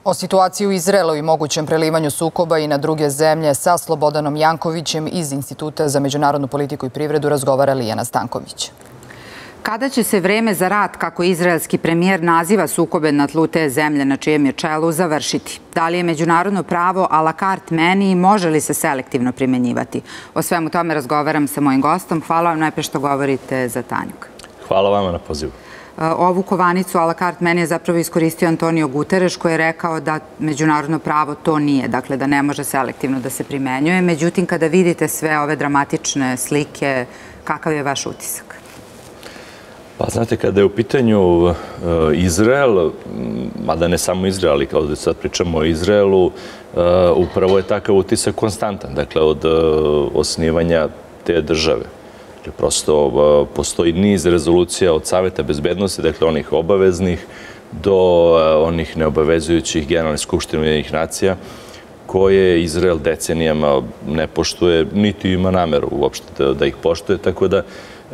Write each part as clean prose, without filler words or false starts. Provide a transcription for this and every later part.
O situaciji u Izraelu i mogućem prelivanju sukoba i na druge zemlje sa Slobodanom Jankovićem iz Instituta za međunarodnu politiku i privredu razgovara Lijana Stanković. Kada će se vreme za rat, kako izraelski premijer naziva sukobe na tlu te zemlje na čijem je čelu, završiti? Da li je međunarodno pravo a la carte meni i može li se selektivno primenjivati? O svemu tome razgovaram sa mojim gostom. Hvala vam najpre što govorite za Tanjuk. Hvala vama na pozivu. Ovu kovanicu a la carte meni je zapravo iskoristio Antonio Guterres, koji je rekao da međunarodno pravo to nije, dakle da ne može selektivno da se primenjuje. Međutim, kada vidite sve ove dramatične slike, kakav je vaš utisak? Pa znate, kada je u pitanju Izrael, mada ne samo Izrael, ali kao da sad pričamo o Izraelu, upravo je takav utisak konstantan, dakle od osnivanja te države. Prosto postoji niz rezolucija od Saveta bezbednosti, dakle onih obaveznih, do onih neobavezujućih Generalne skupštine Ujedinjenih nacija, koje Izrael decenijama ne poštuje, niti ima nameru uopšte da ih poštuje, tako da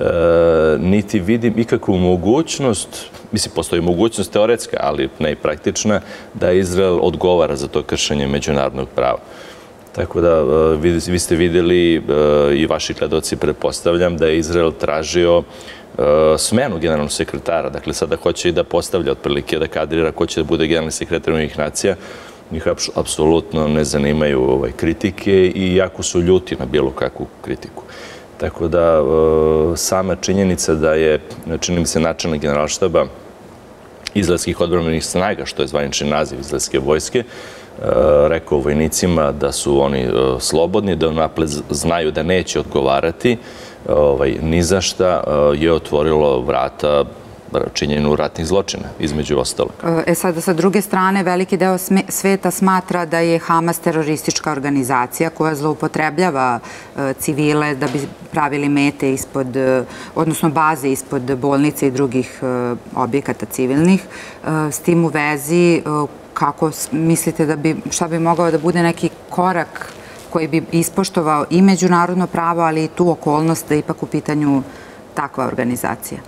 niti vidim ikakvu mogućnost, mislim, postoji mogućnost teoretska, ali ne i praktična, da Izrael odgovara za to kršenje međunarodnog prava. Tako da vi ste vidjeli i vaši gledaoci, pretpostavljam, da je Izrael tražio smenu generalnog sekretara. Dakle, sada hoće i da postavlja otprilike, da kadrira ko će da bude generalni sekretar Ujedinjenih nacija. Njih apsolutno ne zanimaju kritike i jako su ljuti na bilo kakvu kritiku. Tako da sama činjenica da je, čini mi se, načelnik Generalštaba izraelskih odbrambenih snaga, što je zvanični naziv izraelske vojske, rekao vojnicima da su oni slobodni, da unapred znaju da neće odgovarati ni za šta, je otvorilo vrata činjenju ratnih zločina, između ostalog. Sada, sa druge strane, veliki deo sveta smatra da je Hamas teroristička organizacija koja zloupotrebljava civile da bi pravili mete ispod, odnosno baze ispod bolnice i drugih objekata civilnih. S tim u vezi, kako mislite da bi, šta bi mogao da bude neki korak koji bi ispoštovao i međunarodno pravo, ali i tu okolnost da je ipak u pitanju takva organizacija?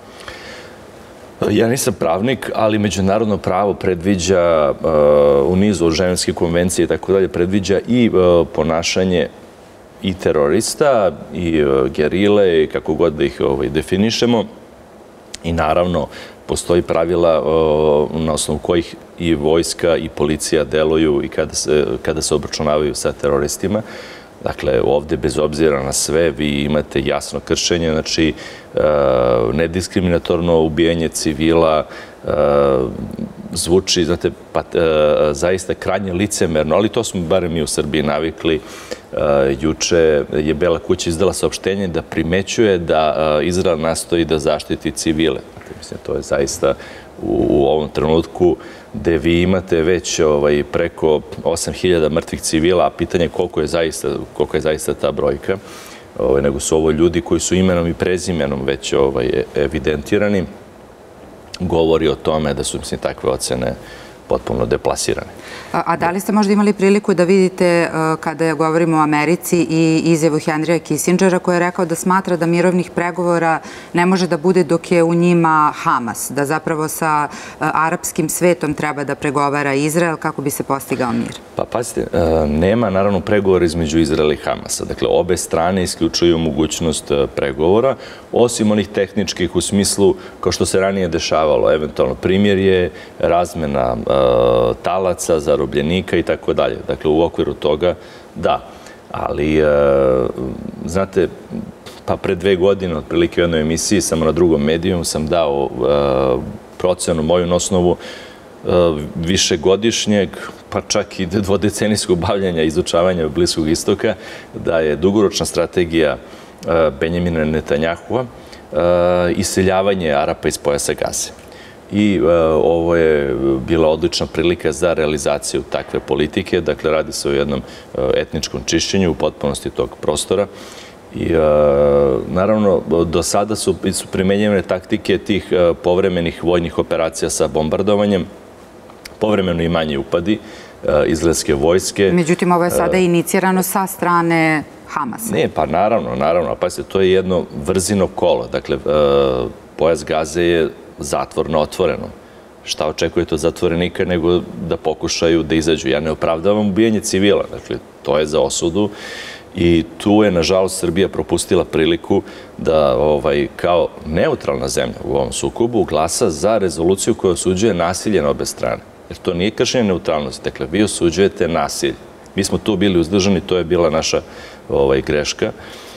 Ja nisam pravnik, ali međunarodno pravo predviđa u nizu Ženevske konvencije i tako dalje, predviđa i ponašanje i terorista i gerile, kako god da ih definišemo. I naravno, postoji pravila na osnovu kojih i vojska i policija deluju i kada se obračunavaju sa teroristima. Dakle, ovde, bez obzira na sve, vi imate jasno kršenje, znači nediskriminatorno ubijanje civila, zvuči, znate, zaista krajnje licemerno, ali to smo barem mi u Srbiji navikli. Juče je Bela kuća izdala saopštenje da primećuje da Izrael nastoji da zaštiti civile. Mislim, to je zaista u ovom trenutku gde vi imate već preko 8.000 mrtvih civila, a pitanje je koliko je zaista ta brojka, nego su ovo ljudi koji su imenom i prezimenom već evidentirani, govori o tome da su, mislim, takve ocene potpuno deplasirane. A da li ste možda imali priliku da vidite, kada govorimo o Americi, i izjavu Henrya Kissingera, koji je rekao da smatra da mirovnih pregovora ne može da bude dok je u njima Hamas, da zapravo sa arapskim svetom treba da pregovara Izrael kako bi se postigao mir? Pa pazite, nema naravno pregovora između Izraela i Hamasa. Dakle, obe strane isključuju mogućnost pregovora, osim onih tehničkih u smislu, kao što se ranije dešavalo, eventualno primirje, razmena talaca, zarobljenika i tako dalje. Dakle, u okviru toga, da. Ali, znate, pa pre 2 godine, otprilike u jednoj emisiji, samo na drugom medijumu, sam dao procenu moju na osnovu višegodišnjeg, pa čak i dvodecenijskog bavljanja izučavanja Bliskog istoka, da je dugoročna strategija Benjamina Netanjahua iseljavanje Arapa iz pojasa Gaze. I ovo je bila odlična prilika za realizaciju takve politike. Dakle, radi se o jednom etničkom čišćenju u potpunosti tog prostora. I naravno, do sada su primenjene taktike tih povremenih vojnih operacija sa bombardovanjem, povremeno i manji upadi izraelske vojske. Međutim, ovo je sada inicirano sa strane Hamasa. Ne, pa naravno. Pazite, to je jedno vrzino kolo. Dakle, pojas Gaze je zatvor na otvorenom. Šta očekujete od zatvorenika nego da pokušaju da izađu? Ja ne opravdavam ubijanje civila, dakle, to je za osudu i tu je, nažalost, Srbija propustila priliku da kao neutralna zemlja u ovom sukobu glasa za rezoluciju koja osuđuje nasilje na obe strane. Jer to nije kršenje neutralnosti, dakle, vi osuđujete nasilje. Mi smo tu bili uzdržani, to je bila naša greška,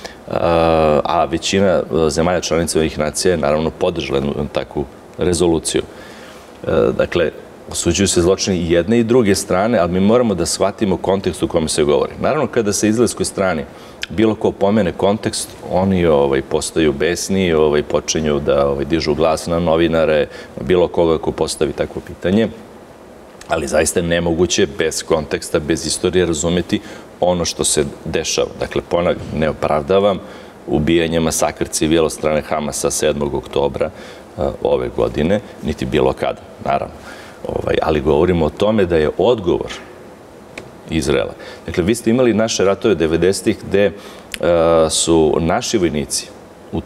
a većina zemalja članica ovih nacija je naravno podržala takvu rezoluciju. Dakle, osuđuju se zločini i jedne i druge strane, ali mi moramo da shvatimo kontekst u kome se govori. Naravno, kada se izraelskoj strani bilo ko pomene kontekst, oni postaju besni, počinju da dižu glas na novinare, bilo koga ko postavi takvo pitanje, ali zaista je nemoguće bez konteksta, bez istorije razumeti ono što se dešava. Dakle, ne opravdavam ubijanje, masakr civila od strane Hamasa 7. oktobra ove godine, niti bilo kada, naravno. Ali govorimo o tome da je odgovor Izraela. Dakle, vi ste imali naše ratove 90-ih gde su naši vojnici u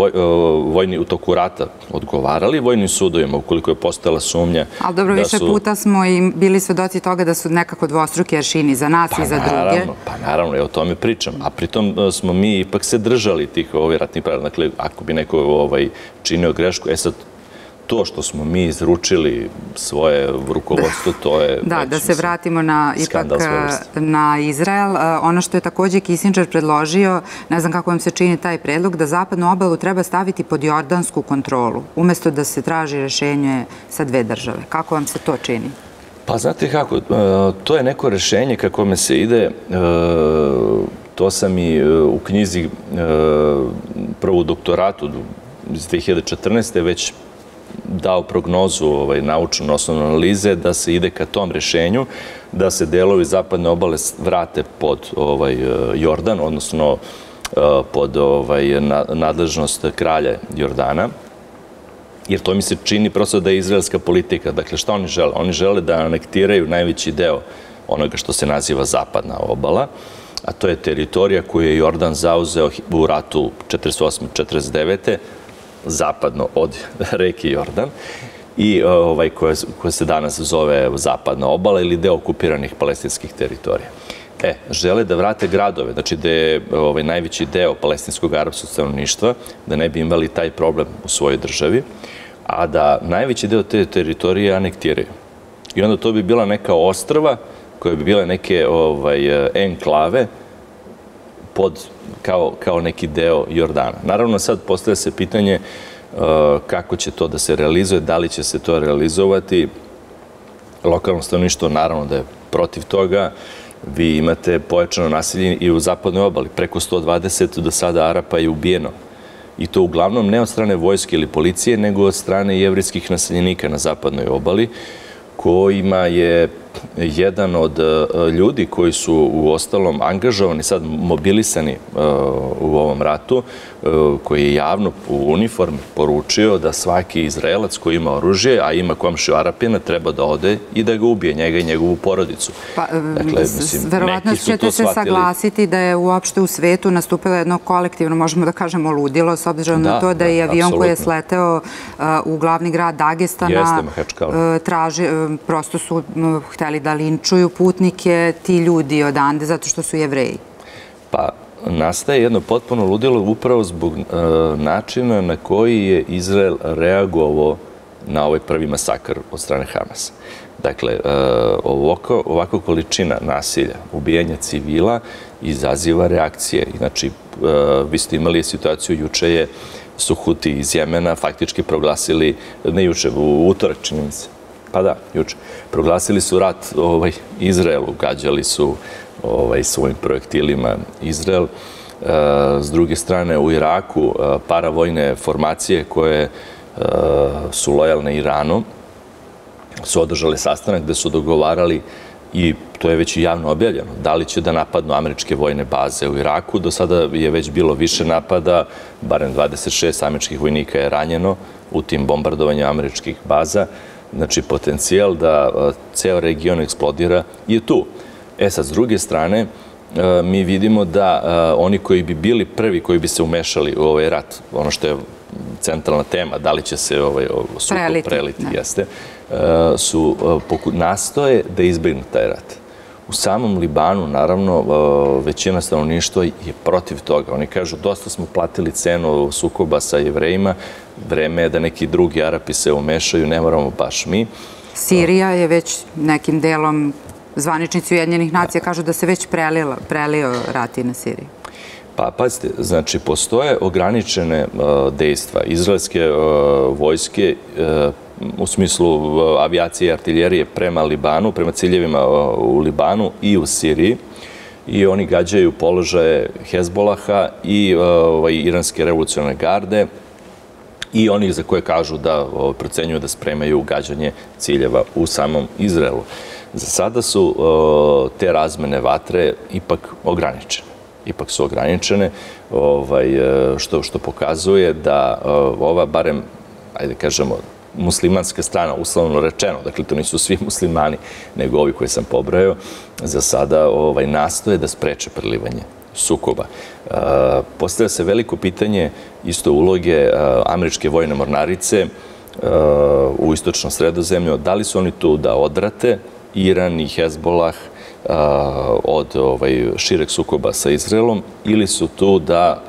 toku rata odgovarali vojnim sudovima ukoliko je postojala sumnja. Ali dobro, više puta smo i bili svedoci toga da su nekako dvostruki aršini za nas i za druge. Pa naravno, ja o tome pričam. A pritom smo mi ipak se držali tih ratnih pravila. Dakle, ako bi neko činio grešku, sad, to što smo mi izručili svoje rukovodstvo, to je... Da se vratimo ipak na Izrael. Ono što je takođe Kissinger predložio, ne znam kako vam se čini taj predlog, da zapadnu obalu treba staviti pod jordansku kontrolu, umesto da se traži rešenje sa dve države. Kako vam se to čini? Pa znate kako, to je neko rešenje kako me se ide, to sam i u knjizi prvu doktoratu iz 2014. već dao prognozu naučnu na osnovu analize da se ide ka tom rešenju, da se delovi zapadne obale vrate pod Jordan, odnosno pod nadležnost kralja Jordana, jer to mi se čini prosto da je izraelska politika. Dakle, šta oni žele? Oni žele da anektiraju najveći deo onoga što se naziva zapadna obala, a to je teritorija koju je Jordan zauzeo u ratu 48-49. zapadno od reke Jordan i koja se danas zove zapadna obala ili deo okupiranih palestinskih teritorija. Žele da vrate gradove, znači da je najveći deo palestinskog arapskog stanovništva, da ne bi imali taj problem u svojoj državi, a da najveći deo te teritorije anektiraju. I onda to bi bila neka ostrva koje bi bile neke enklave kao neki deo Jordana. Naravno, sad postavlja se pitanje kako će to da se realizuje, da li će se to realizovati. Lokalno stanovništvo naravno da je protiv toga. Vi imate pojačano nasilje i u zapadnoj obali. Preko 120 do sada Arapa je ubijeno. I to uglavnom ne od strane vojske ili policije, nego od strane jevrijskih naseljenika na zapadnoj obali, kojima je jedan od ljudi koji su u ostalom angažovani, sad mobilisani u ovom ratu, koji je javno u uniformi poručio da svaki Izraelac koji ima oružje, a ima komšiju Arapina, treba da ode i da ga ubije, njega i njegovu porodicu. Pa, verovatno ćete se saglasiti da je uopšte u svetu nastupilo jedno kolektivno, možemo da kažemo, ludilo, s obzirom na to da je avion koji je sleteo u glavni grad Dagestana prosto su hteli da linčuju putnike, ti ljudi odande, zato što su Jevreji. Pa, nastaje jedno potpuno ludilo upravo zbog načina na koji je Izrael reagovao na ovaj prvi masakr od strane Hamasa. Dakle, ovako količina nasilja, ubijanja civila izaziva reakcije. Znači, vi ste imali situaciju, juče su Huti iz Jemena faktički proglasili, ne juče, u utorak čini mi se, pa da, juče, proglasili su rat Izraelu, gađali su svojim projektilima Izrael. S druge strane, u Iraku paravojne formacije koje su lojalne Iranu su održali sastanak gde su dogovarali, i to je već i javno objavljeno, da li će da napadnu američke vojne baze u Iraku. Do sada je već bilo više napada, barem 26 američkih vojnika je ranjeno u tim bombardovanju američkih baza. Znači, potencijal da ceo region eksplodira je tu. Sad, s druge strane, mi vidimo da oni koji bi bili prvi koji bi se umešali u ovaj rat, ono što je centralna tema, da li će se sukob preliti, jeste, nastoje da izbjegnu taj rat. U samom Libanu, naravno, većina stanovništva je protiv toga. Oni kažu, dosta smo platili cenu sukoba sa Jevrejima, vreme je da neki drugi Arapi se umešaju, ne moramo baš mi. Sirija je već nekim delom, zvaničnici Ujedinjenih nacija kažu da se već prelio rat i na Siriji. Pa, pazite, znači, postoje ograničene dejstva izraelske vojske u smislu avijacije i artiljerije prema Libanu, prema ciljevima u Libanu i u Siriji. I oni gađaju položaje Hezbolaha i iranske revolucionarne garde i onih za koje kažu da procenjuju da spremaju gađanje ciljeva u samom Izraelu. Za sada su te razmene vatre ipak ograničene. Što pokazuje da ova, barem, ajde kažemo, muslimanska strana, uslovno rečeno, dakle to nisu svi muslimani, nego ovi koje sam pobrojao, za sada nastoje da spreče prelivanje sukoba. Postavlja se veliko pitanje isto uloge američke vojne mornarice u istočnom Sredozemlju. Da li su oni tu da odrate Iran i Hezbolah od šireg sukoba sa Izraelom ili su tu da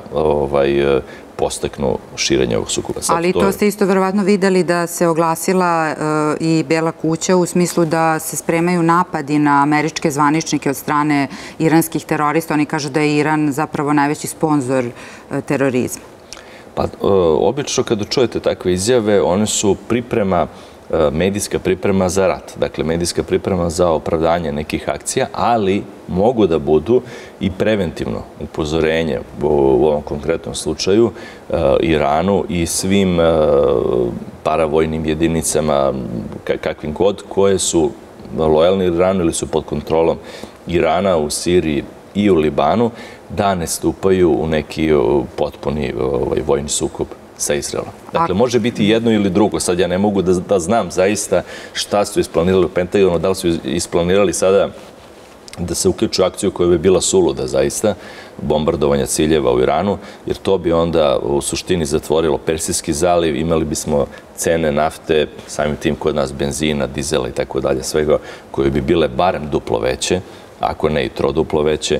postaknu širenje ovog sukoba. Ali to ste isto verovatno videli da se oglasila i Bela kuća u smislu da se spremaju napadi na američke zvaničnike od strane iranskih terorista. Oni kažu da je Iran zapravo najveći sponzor terorizma. Pa, obično kada čujete takve izjave, one su medijska priprema za rat. Dakle, medijska priprema za opravdanje nekih akcija, ali mogu da budu i preventivno upozorenje u ovom konkretnom slučaju Iranu i svim paravojnim jedinicama, kakvim god, koje su lojalni Iranu ili su pod kontrolom Irana u Siriji i u Libanu, da ne stupaju u neki potpuni vojni sukob sa Izraelom. Dakle, može biti jedno ili drugo. Sad ja ne mogu da znam zaista šta su isplanirali u Pentagonu, da li su isplanirali sada da se uključu akciju koja bi bila suluda zaista, bombardovanja ciljeva u Iranu, jer to bi onda u suštini zatvorilo Persijski zaliv, imali bismo cene nafte, samim tim kod nas benzina, dizela i tako dalje, svega koje bi bile barem duplo veće, ako ne i troduplo veće.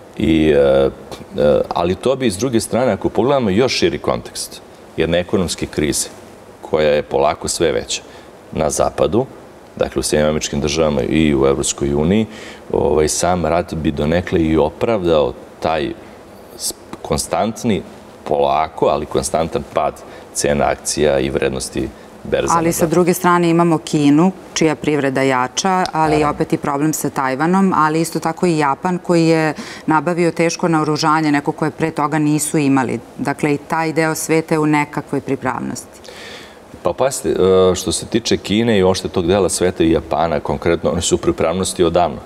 Ali to bi, s druge strane, ako pogledamo još širi kontekst, jedne ekonomske krize, koja je polako sve veća na zapadu, dakle u Sjedinjenim Američkim Državama i u Evropskoj uniji, sam rat bi donekle i opravdao taj konstantni, polako, ali konstantan pad cena akcija i vrednosti berza. Ali sa druge strane imamo Kinu, čija privreda jača, ali opet i problem sa Tajvanom, ali isto tako i Japan koji je nabavio teško naoružanje, neko koje pre toga nisu imali. Dakle, i taj deo sveta je u nekakvoj pripravnosti. Pa pasite, što se tiče Kine i ošte tog dela sveta i Japana, konkretno, oni su u pripravnosti odavno.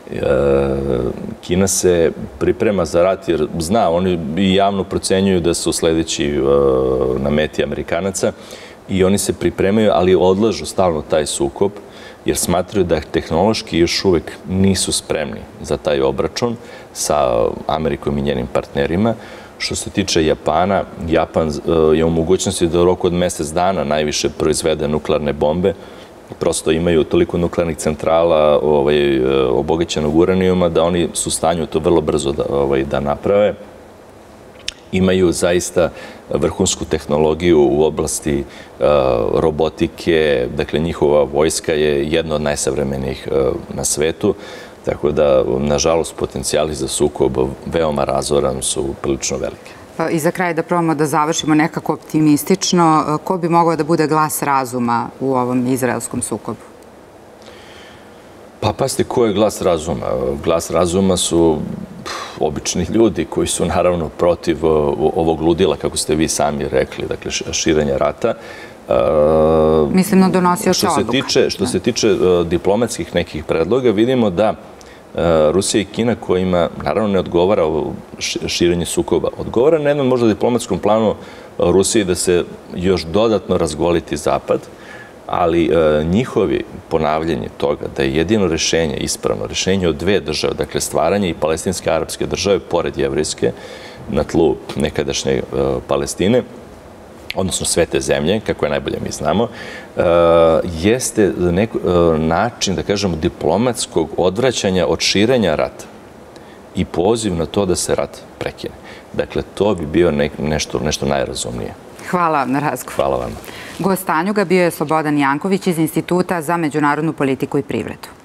Kina se priprema za rat jer zna, oni i javno procenjuju da su sledeći na meti Amerikanaca i oni se pripremaju, ali odlažu stalno taj sukob jer smatraju da tehnološki još uvek nisu spremni za taj obračun sa Amerikom i njenim partnerima. Što se tiče Japana, Japan je u mogućnosti da u roku od mesec dana najviše proizvede nuklearne bombe. Prosto imaju toliko nuklearnih centrala obogaćenog uranijuma da oni su u stanju to vrlo brzo da naprave. Imaju zaista vrhunsku tehnologiju u oblasti robotike, dakle njihova vojska je jedna od najsavremenijih na svetu, tako da, nažalost, potencijali za sukob veoma razoran su prilično velike. I za kraj da probamo da završimo nekako optimistično, ko bi mogao da bude glas razuma u ovom izraelskom sukobu? Pa pazite, ko je glas razuma? Glas razuma su obični ljudi koji su naravno protiv ovog ludila, kako ste vi sami rekli, dakle širenja rata. Mislim na donosioče odluka. Što se tiče diplomatskih nekih predloga, vidimo da Rusija i Kina, kojima naravno ne odgovara širenje sukoba, odgovara na jednom možda diplomatskom planu Rusiji da se još dodatno razgoliti Zapad, ali njihovi ponavljanje toga da je jedino rešenje, ispravno rešenje od dve države, dakle stvaranje i palestinske arapske države, pored jevrejske, na tlu nekadašnje Palestine, odnosno sve te zemlje, kako je najbolje mi znamo, jeste način, da kažemo, diplomatskog odvraćanja od širenja rata i poziv na to da se rat prekine. Dakle, to bi bio nešto najrazumnije. Hvala vam na razgovor. Hvala vam. Gost Tanjuga bio je Slobodan Janković iz Instituta za međunarodnu politiku i privredu.